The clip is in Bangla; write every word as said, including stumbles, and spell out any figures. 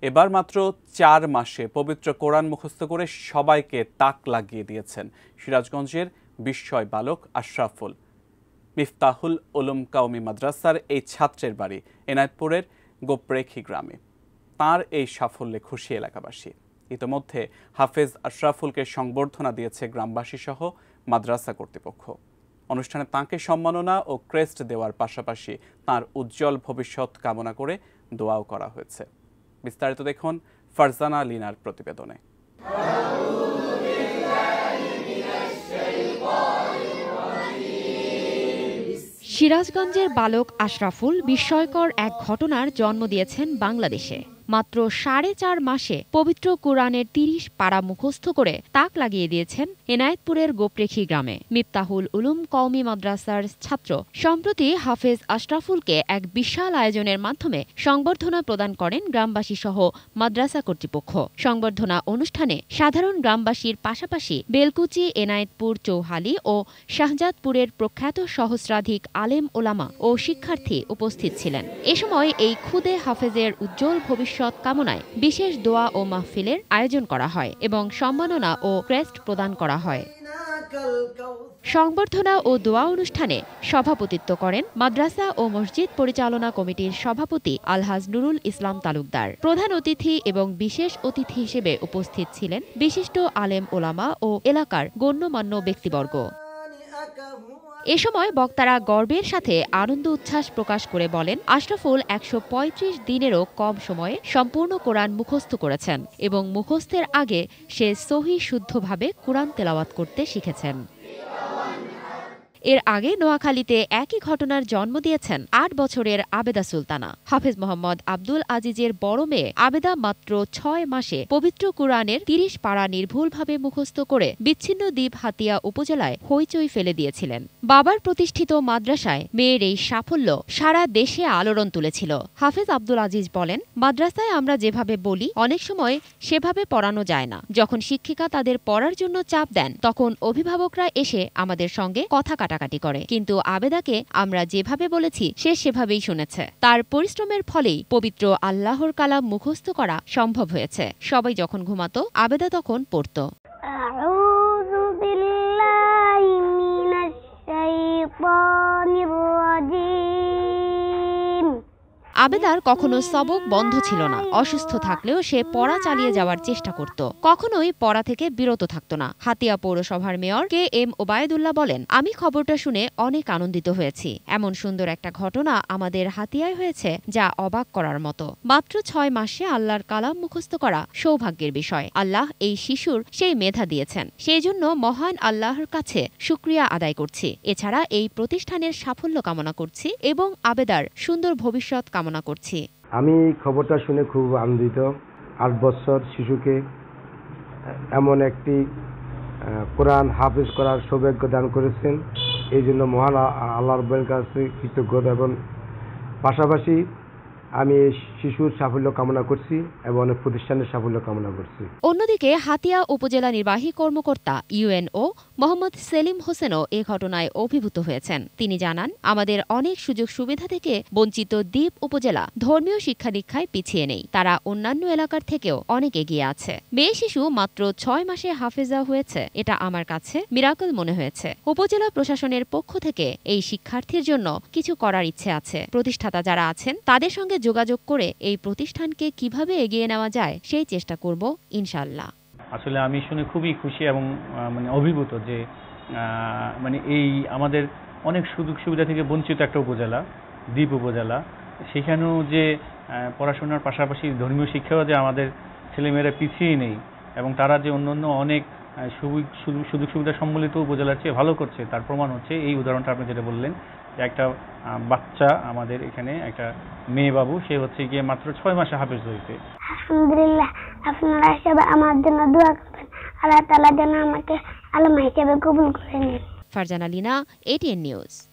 এবার মাত্র চার মাসে পবিত্র কোরআন মুখস্থ করে সবাইকে তাক লাগিয়ে দিয়েছেন সিরাজগঞ্জের বিস্ময় বালক আশরাফুল। মিফতাহুল উলুম কওমি মাদ্রাসার এই ছাত্রের বাড়ি এনায়েতপুরের গোপরেখি গ্রামে। তার এই সাফল্যে খুশি এলাকাবাসী। ইতোমধ্যে হাফেজ আশরাফুলকে সংবর্ধনা দিয়েছে গ্রামবাসী সহ মাদ্রাসা কর্তৃপক্ষ। অনুষ্ঠানে তাঁকে সম্মাননা ও ক্রেস্ট দেওয়ার পাশাপাশি তাঁর উজ্জ্বল ভবিষ্যৎ কামনা করে দোয়াও করা হয়েছে। বিস্তারিত দেখুন ফারজানা লিনার প্রতিবেদনে। সিরাজগঞ্জের বালক আশরাফুল বিস্ময়কর এক ঘটনার জন্ম দিয়েছেন বাংলাদেশে। মাত্র সাড়ে চার মাসে পবিত্র কোরআনের তিরিশ পারা মুখস্থ করে তাক লাগিয়ে দিয়েছেন এনায়েতপুরের গোপরেখি গ্রামে। মিফতাহুল উলুম কওমি মাদ্রাসার ছাত্র সম্প্রতি হাফেজ আশরাফুলকে এক বিশাল আয়োজনের মাধ্যমে সংবর্ধনা প্রদান করেন গ্রামবাসী সহ মাদ্রাসা কর্তৃপক্ষ। সংবর্ধনা অনুষ্ঠানে সাধারণ গ্রামবাসীর পাশাপাশি বেলকুচি, এনায়েতপুর, চৌহালি ও শাহজাদপুরের প্রখ্যাত সহস্রাধিক আলেম ওলামা ও শিক্ষার্থী উপস্থিত ছিলেন। এ সময় এই খুদে হাফেজের উজ্জ্বল ভবিষ্যৎ কামনায় বিশেষ দোয়া ও মাহফিলের আয়োজন করা হয় এবং সম্মাননা ও ক্রেস্ট প্রদান করা হয়। সংবর্ধনা ও দোয়া অনুষ্ঠানে সভাপতিত্ব করেন মাদ্রাসা ও মসজিদ পরিচালনা কমিটির সভাপতি আলহাজ নুরুল ইসলাম তালুকদার। প্রধান অতিথি এবং বিশেষ অতিথি হিসেবে উপস্থিত ছিলেন বিশিষ্ট আলেম ওলামা ও এলাকার গণ্যমান্য ব্যক্তিবর্গ। এ সময় বক্তারা গর্বের সাথে আনন্দ উচ্ছ্বাস প্রকাশ করে বলেন, আশরাফুল একশো পঁয়ত্রিশ দিনেরও কম সময়ে সম্পূর্ণ কোরআন মুখস্থ করেছেন এবং মুখস্থের আগে সে সহি শুদ্ধভাবে কোরআন তেলাওয়াত করতে শিখেছেন। এর আগে নোয়াখালীতে একই ঘটনার জন্ম দিয়েছেন আট বছরের আবেদা সুলতানা। হাফেজ মোহাম্মদ আব্দুল আজিজের বড় মেয়ে আবেদা মাত্র ছয় মাসে পবিত্র কোরআনের তিরিশ পারা নির্ভুলভাবে মুখস্থ করে বিচ্ছিন্ন দ্বীপ হাতিয়া উপজেলায় হইচই ফেলে দিয়েছিলেন। বাবার প্রতিষ্ঠিত মাদ্রাসায় মেয়ের এই সাফল্য সারা দেশে আলোড়ন তুলেছিল। হাফেজ আব্দুল আজিজ বলেন, মাদ্রাসায় আমরা যেভাবে বলি অনেক সময় সেভাবে পড়ানো যায় না। যখন শিক্ষিকা তাদের পড়ার জন্য চাপ দেন তখন অভিভাবকরা এসে আমাদের সঙ্গে কথা কাটাকাটি করে, কিন্তু আবেদাকে আমরা যেভাবে বলেছি সে সেভাবেই শুনেছে। তার পরিশ্রমের ফলেই পবিত্র আল্লাহর কালাম মুখস্থ করা সম্ভব হয়েছে। সবাই যখন ঘুমাতো আবেদা তখন পড়ত। আউযু বিল্লাহি মিনাশ শাইতানির রাজীম। আবেদার কখনো সবক বন্ধ ছিল না। অসুস্থ থাকলেও সে পড়া চালিয়ে যাওয়ার চেষ্টা করত, কখনোই পড়া থেকে বিরত থাকত না। হাতিয়া পৌরসভার মেয়র কে এম ওবায়দুল্লাহ বলেন, আমি খবরটা শুনে অনেক আনন্দিত হয়েছি। এমন সুন্দর একটা ঘটনা আমাদের হাতিয়ায় হয়েছে যা অবাক করার মতো। মাত্র ছয় মাসে আল্লাহর কালাম মুখস্থ করা সৌভাগ্যের বিষয়। আল্লাহ এই শিশুর সেই মেধা দিয়েছেন, সেই জন্য মহান আল্লাহর কাছে শুকরিয়া আদায় করছি। এছাড়া এই প্রতিষ্ঠানের সাফল্য কামনা করছি এবং আবেদার সুন্দর ভবিষ্যৎ কামনা করছি। আমি খবরটা শুনে খুব আনন্দিত। আট বছর শিশুকে এমন একটি কোরআন হাফেজ করার সৌভাগ্য দান করেছেন, এই জন্য মহান আল্লাহর রব্বুল কাছে কৃতজ্ঞতা এবং পাশাপাশি আমি শিশুর সাফল্য কামনা করছি এবং প্রতিষ্ঠানের সাফল্য কামনা করছি। অন্যদিকে হাতিয়া উপজেলা নির্বাহী কর্মকর্তা ইউএনও মোহাম্মদ সেলিম হোসেনও এ ঘটনায় অভিভূত হয়েছেন। তিনি জানান, আমাদের অনেক সুযোগ সুবিধা থেকে বঞ্চিত দ্বীপ উপজেলা ধর্মীয় শিক্ষা দীক্ষায় পিছিয়ে নেই। তারা অন্যান্য এলাকার থেকেও অনেক এগিয়ে আছে। মেয়ে শিশু মাত্র ছয় মাসে হাফেজা হয়েছে, এটা আমার কাছে মিরাকল মনে হয়েছে। উপজেলা প্রশাসনের পক্ষ থেকে এই শিক্ষার্থীর জন্য কিছু করার ইচ্ছে আছে। প্রতিষ্ঠাতা যারা আছেন তাদের সঙ্গে যোগাযোগ করে এই প্রতিষ্ঠানকে কিভাবে এগিয়ে নেওয়া যায় সেই চেষ্টা করব ইনশাআল্লাহ। আসলে আমি শুনে খুবই খুশি এবং মানে অভিভূত যে মানে এই আমাদের অনেক সুযোগ সুবিধা থেকে বঞ্চিত একটা উপজেলা, দ্বীপ উপজেলা, সেখানেও যে পড়াশোনার পাশাপাশি ধর্মীয় শিক্ষাও যে আমাদের ছেলেমেয়েরা পিছিয়ে নেই এবং তারা যে অন্যান্য অনেক সুযোগ সুবিধা সম্বলিত উপজেলার চেয়ে ভালো করছে তার প্রমাণ হচ্ছে এই উদাহরণটা আপনি যেটা বললেন। একটা বাচ্চা আমাদের এখানে একটা মেয়ে বাবু, সে হচ্ছে গিয়ে মাত্র ছয় মাসে হাফেজ হয়েছে। আলহামদুলিল্লাহ, আপনারা সবাই আমার জন্য দোয়া করবেন, আল্লাহ তাআলা যেন আমাকে আলেমা হিসেবে কবুল করে নেন। Farzana Lina, ATN news.